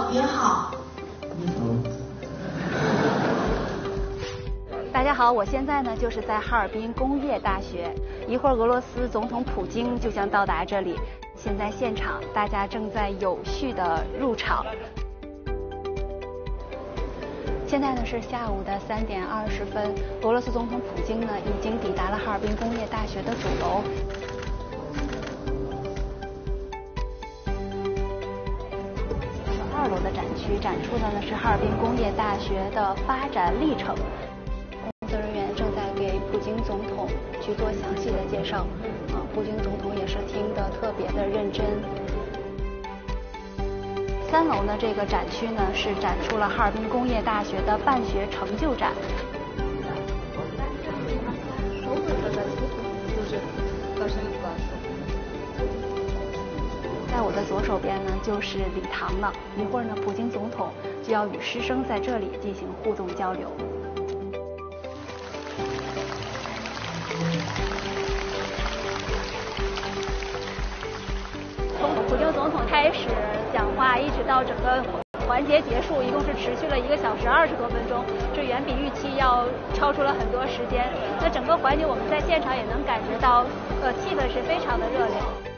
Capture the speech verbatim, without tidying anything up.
好，约好。 大家好，我现在呢就是在哈尔滨工业大学，一会儿俄罗斯总统普京就将到达这里。现在现场大家正在有序的入场。现在呢是下午的三点二十分，俄罗斯总统普京呢已经抵达了哈尔滨工业大学的主楼。二楼的展区展出的呢是哈尔滨工业大学的发展历程。工作人员正在给普京总统去做详细的介绍，啊，普京总统也是听得特别的认真。三楼呢，这个展区呢是展出了哈尔滨工业大学的办学成就展。在我的左手边呢就是礼堂了，一会儿呢，普京总统就要与师生在这里进行互动交流。从普京总统开始讲话，一直到整个环节结束，一共是持续了一个小时二十多分钟，这远比预期要超出了很多时间。那整个环节我们在现场也能感觉到，呃，气氛是非常的热烈。